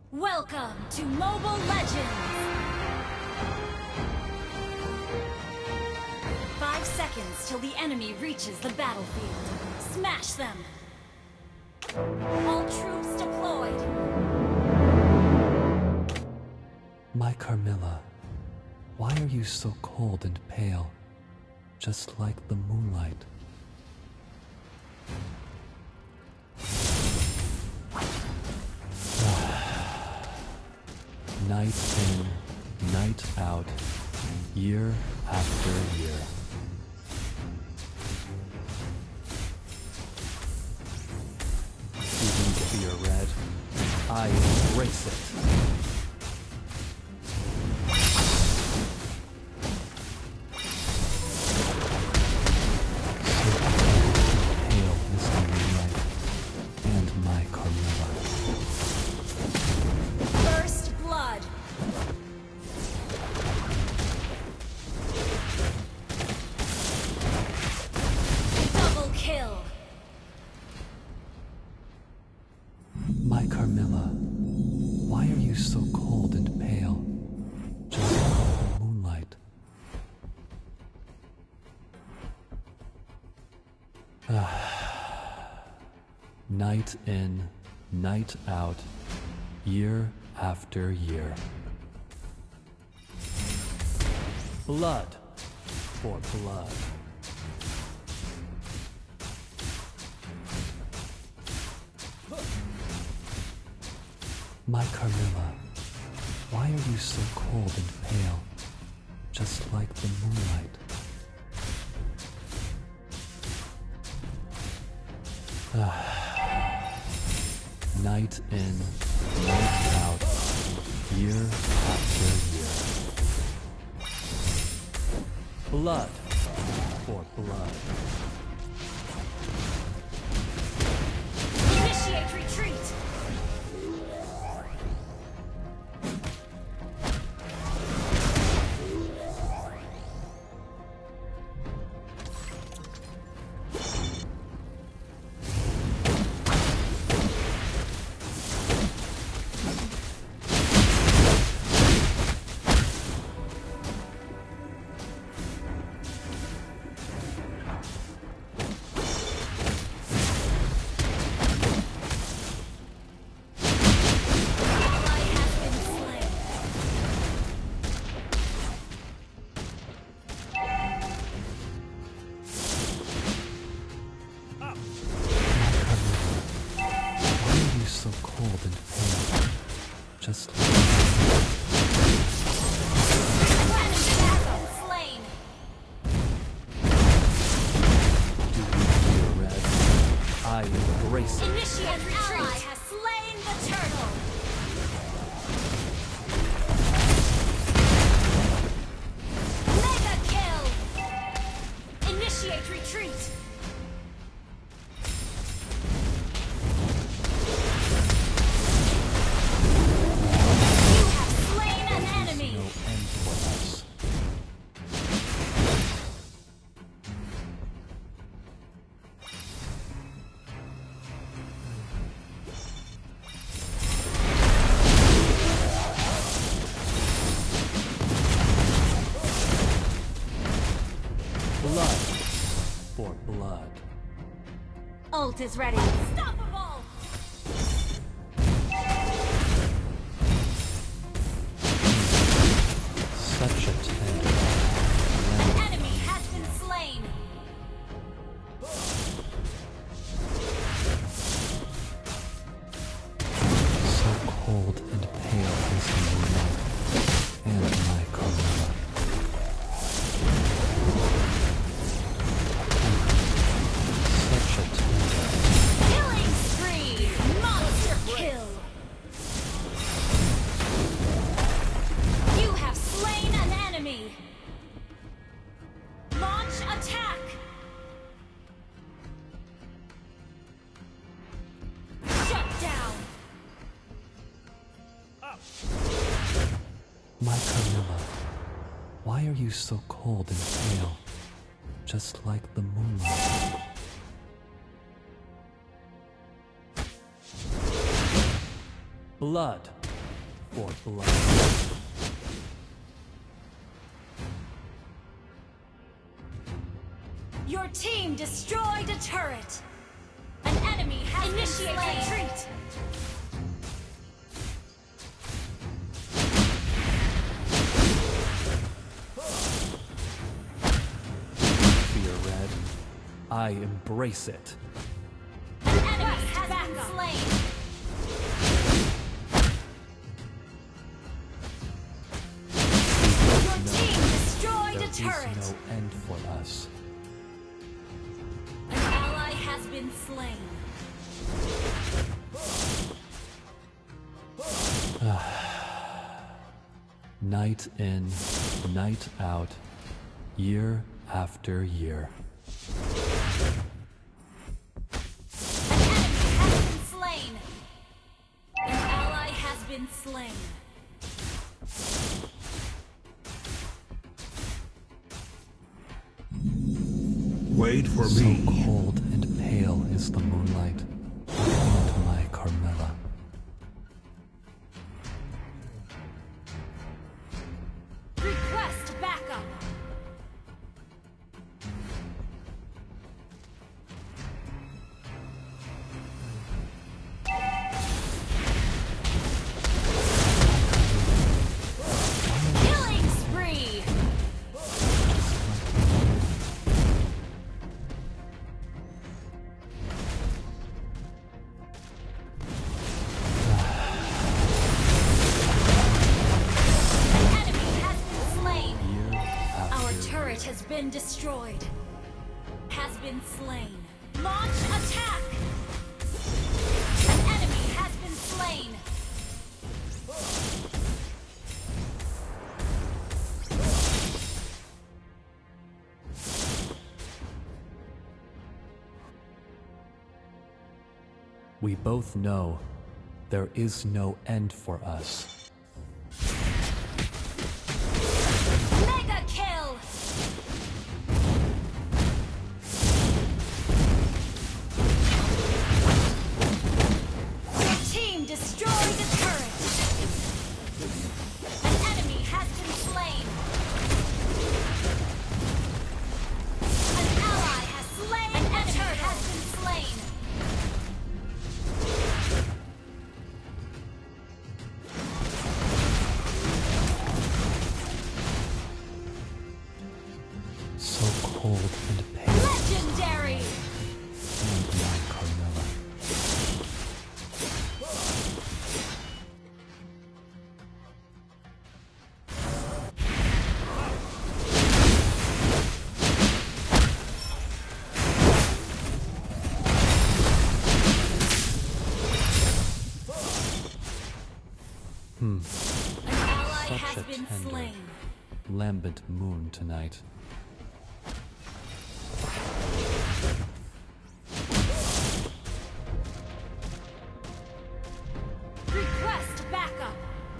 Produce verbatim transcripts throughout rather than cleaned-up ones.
Welcome to Mobile Legends! Five seconds till the enemy reaches the battlefield. Smash them! All troops deployed! My Carmilla, why are you so cold and pale, just like the moonlight? Night in, night out, year after year. Even fear red, I embrace it. My Carmilla, why are you so cold and pale, just like the moonlight? Ah. Night in, night out, year after year. Blood for blood. My Carmilla, why are you so cold and pale, just like the moonlight? Ah. Night in, night out, year after year. Blood for blood. Initiate retreat! So cold and pale, just like Slain. Do you feel red? I embrace it. Initiate retreat. Ally has slain the turtle. Mega kill. Initiate retreat. Blood for blood. Ult is ready. Unstoppable! Such a tender. An enemy has been slain. So cold and pale is the moonlight, and my Carmilla. Such a tender. Killing spree! Monster kill! You have slain an enemy! Launch attack! Shut down! My Carmilla, why are you so cold and pale, just like the moonlight? Blood For blood. Your team destroyed a turret. An enemy has initiated retreat. Fear red. I embrace it. An enemy has been slain. Your team destroyed a turret. There is no end for us. An ally has been slain. Night in, night out, year after year. An enemy has been slain. An ally has been slain. Wait for So me. cold and pale is the moonlight, and my Carmilla. Request backup. Killing spree. An enemy has been slain. Year after Our turret has been destroyed. Has been slain. Launch attack! An enemy has been slain. We both know there is no end for us. Mega kill! Your team destroyed a turret. An enemy has been slain. An ally has slain. An enemy has been slain. So cold and pale, Legendary! and my Carmilla. An ally Such has a been tender, slain. lambent moon tonight. Request backup.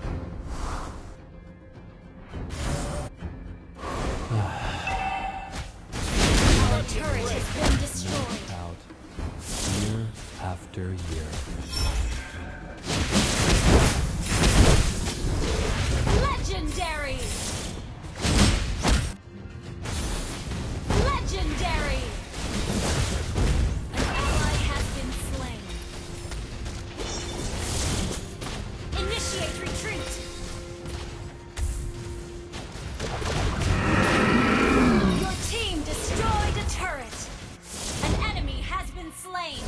Our turret has been destroyed. Out, year after year. Legendary! Legendary! An ally has been slain. Initiate retreat! Your team destroyed a turret! An enemy has been slain!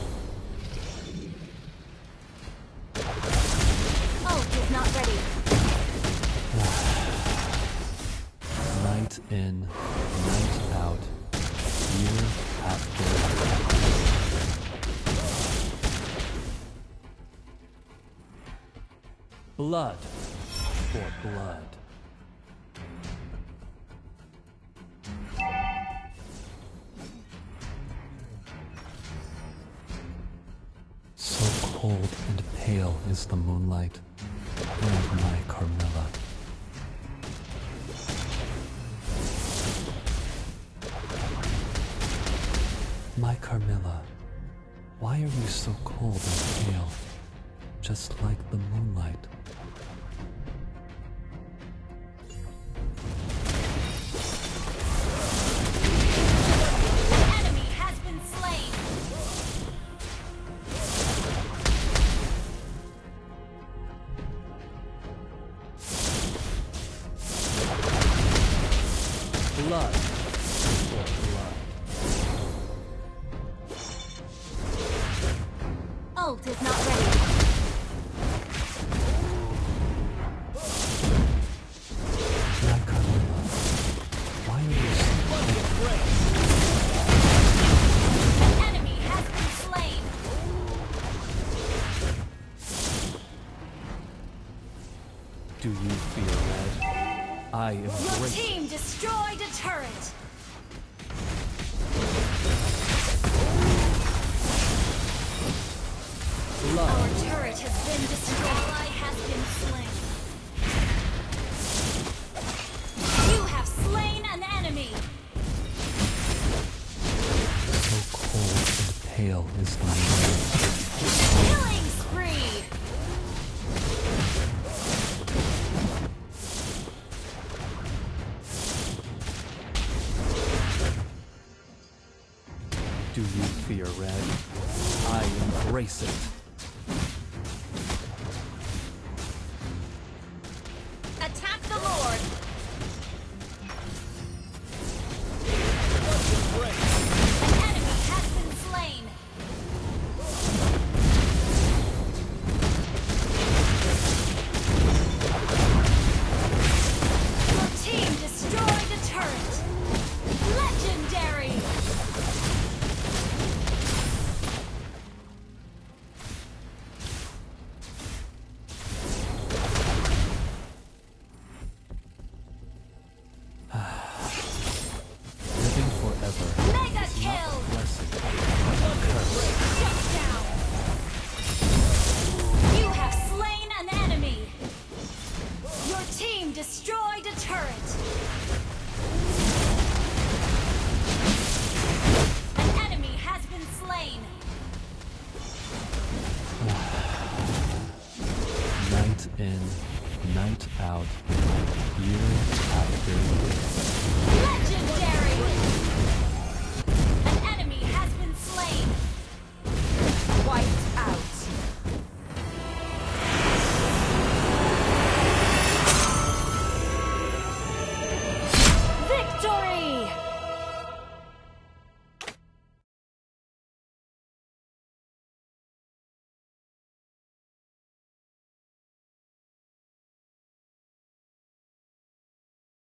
Ult is not ready. Night in, night out, year after year. Blood for blood. So cold and pale is the moonlight, and my Carmilla. My Carmilla, why are you so cold and pale, just like the moonlight? Blood for blood. Ult is not ready. My Carmilla, why are you so An enemy has been slain. Do you fear red? I Your embrace team destroyed a turret. Our blood. turret has been destroyed. Ally has been slain. You have slain an enemy. So cold and pale is my name. Killing spree. Do you fear red? I embrace it. Attack the Lord. An enemy has been slain. Your team destroyed a turret. Legendary. Living forever Mega is kill. not a blessing, but a curse. Shut down. You have slain an enemy. Your team destroyed a turret. An enemy has been slain. Night in, night out, year after year.